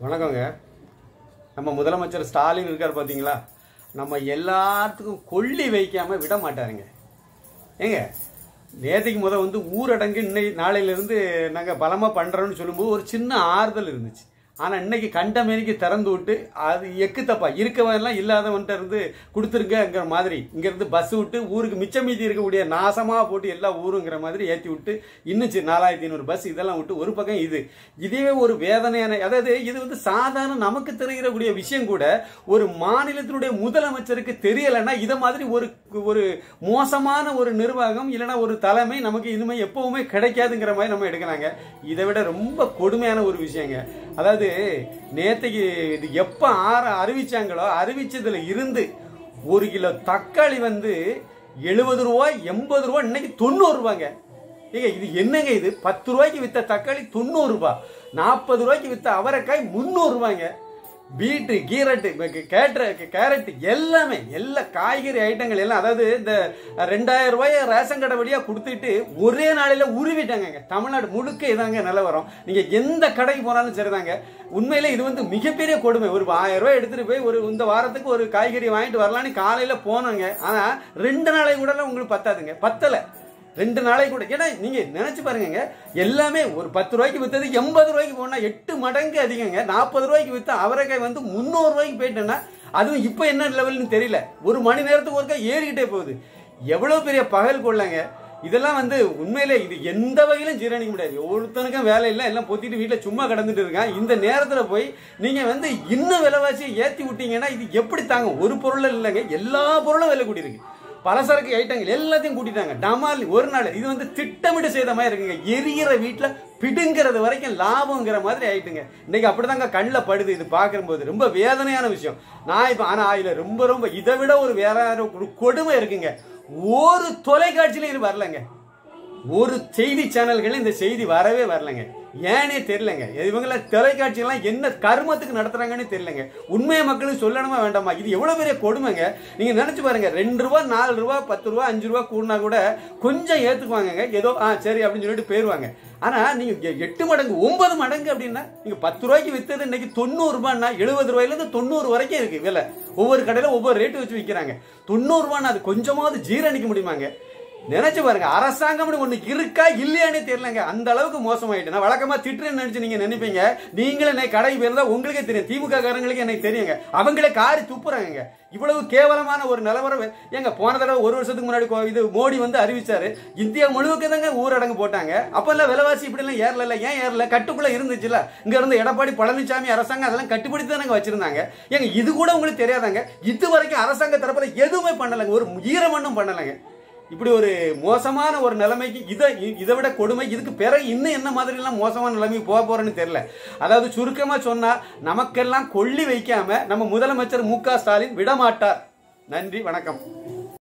வணக்கங்க. நம்ம முதலமைச்சர் ஸ்டாலின் இருக்கார் பார்த்தீங்களா, நம்ம எல்லாத்துக்கும் கொள்ளி வைக்காம விட மாட்டாருங்க. ஏங்க நேற்றுக்கு வந்து ஊரடங்கு நாளையிலிருந்து நாங்கள் பலமாக பண்ணுறோன்னு சொல்லும்போது ஒரு சின்ன ஆறுதல் இருந்துச்சு. ஆனால் இன்னைக்கு கண்டமேனிக்கு திறந்து விட்டு அது எக்கு தப்பா இருக்கவெல்லாம் இல்லாதவன்ட்ட இருந்து கொடுத்துருங்கிற மாதிரி இங்கேருந்து பஸ் விட்டு ஊருக்கு மிச்சம் மீதி இருக்கக்கூடிய நாசமாக போட்டு எல்லா ஊருங்கிற மாதிரி ஏற்றி விட்டு இன்னும் 4500 பஸ் இதெல்லாம் விட்டு ஒரு பக்கம் இதுவே ஒரு வேதனையான, அதாவது இது சாதாரண நமக்கு தெரிகிறக்கூடிய விஷயம் கூட ஒரு மாநிலத்தினுடைய முதலமைச்சருக்கு தெரியலைன்னா இதை மாதிரி ஒரு மோசமான ஒரு நிர்வாகம் இல்லைன்னா ஒரு தலைமை நமக்கு இனிமே எப்பவுமே கிடைக்காதுங்கிற மாதிரி நம்ம எடுக்கிறாங்க. இதை விட ரொம்ப கொடுமையான ஒரு விஷயங்க. அதாவது நேத்தைக்கு இது எப்ப அறிவிச்சாங்களோ அறிவிச்சதுல இருந்து 1 கிலோ தக்காளி 70 ரூபாய் 80 ரூபாய் இன்னைக்கு 90 ரூபாங்க. இது என்னங்க? இது 10 ரூபாய்க்கு வித்த தக்காளி 90 ரூபாய், 40 ரூபாய்க்கு வித்த அவரைக்காய் 300 ரூபாய்ங்க. பீட்டு கேரட் எல்லாமே எல்லா காய்கறி ஐட்டங்கள் எல்லாம், அதாவது இந்த 2000 ரூபாய் ரேஷன் கடை வழியா கொடுத்துட்டு ஒரே நாளையில உருவிட்டாங்க. தமிழ்நாடு முழுக்க இதாங்க நிலவரம். நீங்க எந்த கடைக்கு போனாலும் சரிதாங்க. உண்மையில இது மிகப்பெரிய கொடுமை. ஒரு 1000 ரூபாய் எடுத்துட்டு போய் இந்த வாரத்துக்கு ஒரு காய்கறி வாங்கிட்டு வரலான்னு காலையில போனாங்க. ஆனா 2 நாளை கூட உங்களுக்கு பத்தாதுங்க, பத்தல 2 நாளை கூட. ஏன்னா நீங்க நினைச்சு பாருங்க, எல்லாமே ஒரு 10 ரூபாய்க்கு வித்தது 80 ரூபாய்க்கு போனா 8 மடங்கு அதிகங்க. 40 ரூபாய்க்கு வித்த அவரைக்காய் 300 ரூபாய்க்கு போயிட்டேன்னா அதுவும் இப்ப என்ன லெவல்னு தெரியல. ஒரு மணி நேரத்துக்கு ஒருக்கா ஏறிக்கிட்டே போகுது. எவ்வளவு பெரிய பகல் கொள்ளாங்க. இதெல்லாம் உண்மையிலே இது எந்த வகையிலும் ஜீரணிக்க முடியாது. ஒருத்தனுக்கும் வேலை இல்லை, எல்லாம் பொத்திட்டு வீட்டுல சும்மா கடந்துட்டு இருக்கான். இந்த நேரத்துல போய் நீங்க இன்னும் விலைவாசியை ஏத்தி விட்டீங்கன்னா இது எப்படி தாங்க? ஒரு பொருள் இல்லைங்க, எல்லா பொருளும் விலை கூட்டி இருக்கு. பலசரக்கு ஐட்டங்கள் எல்லாத்தையும் கூட்டிட்டாங்க. டமால் ஒரு நாள் இது திட்டமிட்டு செய்த மாதிரி இருக்குங்க. எரிகிற வீட்டுல பிடுங்கிறது வரைக்கும் லாபம்ங்கிற மாதிரி ஆயிட்டுங்க. இன்னைக்கு அப்படிதாங்க கண்ணில் படுது. இது பார்க்கும்போது ரொம்ப வேதனையான விஷயம். நான் இப்ப ஆனா இதுல ரொம்ப இதை விட ஒரு வேற ஒரு கொடுமை இருக்குங்க. ஒரு தொலைக்காட்சியில இது வரலங்க, ஒரு செய்தி சேனல்கள் இந்த செய்தி வரவே வரலங்க. ஏனே தெரியலங்க. இவங்கள தொலைக்காட்சியெல்லாம் என்ன கர்மத்துக்கு நடத்துறாங்கன்னு தெரியலங்க. உண்மையை மக்களுக்கு சொல்லணுமா வேண்டாமா? இது எவ்வளவு பெரிய கொடுமைங்க. நீங்க நினைச்சு பாருங்க, 2 ரூபாய் 4 ரூபாய் 10 ரூபாய் 5 ரூபாய் கூடனா கூட கொஞ்சம் ஏத்துக்குவாங்க. ஏதோ சரி அப்படின்னு சொல்லிட்டு போயிருவாங்க. ஆனா நீங்க 8 மடங்கு 9 மடங்கு அப்படின்னா, நீங்க 10 ரூபாய்க்கு வித்தது இன்னைக்கு 90 ரூபாய்னா 70 ரூபாயில இருந்து 90 வரைக்கும் இருக்கு விலை. ஒவ்வொரு கடையில ஒவ்வொரு ரேட்டு வச்சு விற்கிறாங்க. 90 ரூபாய்னா அது கொஞ்சமாவது ஜீரணிக்க முடியுமாங்க? நினைச்சு பாருங்க. அரசாங்கம் ஒண்ணு இருக்கா இல்லையானே தெரியலங்க. அந்த அளவுக்கு மோசமாயிட்டு. நான் வழக்கமா திட்டுறேன்னு நினைச்சு நீங்க நினைப்பீங்க. நீங்களே கடைக்கு போயிருந்தா உங்களுக்கே தெரியும். திமுக காரங்களுக்கு எனக்கு தெரியுங்க. அவங்களே காரி துப்புறாங்க. இவ்வளவு கேவலமான ஒரு நிலவரம் எங்க போன தடவை 1 வருஷத்துக்கு முன்னாடி இது மோடி அறிவிச்சாரு. இந்தியா முழுக்க தாங்க ஊரடங்கு போட்டாங்க. அப்பெல்லாம் விலைவாசி இப்படி எல்லாம் ஏறல. ஏன் ஏறல? கட்டுக்குள்ள இருந்துச்சுல. இங்க இருந்து எடப்பாடி பழனிசாமி அரசாங்கம் அதெல்லாம் கட்டுப்படுத்தி தானங்க வச்சிருந்தாங்க. ஏங்க இது கூட உங்களுக்கு தெரியாதாங்க? இது வரைக்கும் அரசாங்க தரப்புல எதுவுமே பண்ணலங்க, ஒரு ஈரமண்ணும் பண்ணலங்க. இப்படி ஒரு மோசமான ஒரு நிலைமைக்கு இதை விட கொடுமை இதுக்கு பிறகு இன்னும் என்ன மாதிரி எல்லாம் மோசமான நிலைமைக்கு போக போறேன்னு தெரியல. அதாவது சுருக்கமா சொன்னா, நமக்கெல்லாம் கொள்ளி வைக்காம நம்ம முதலமைச்சர் மு.க. ஸ்டாலின் விடமாட்டார். நன்றி, வணக்கம்.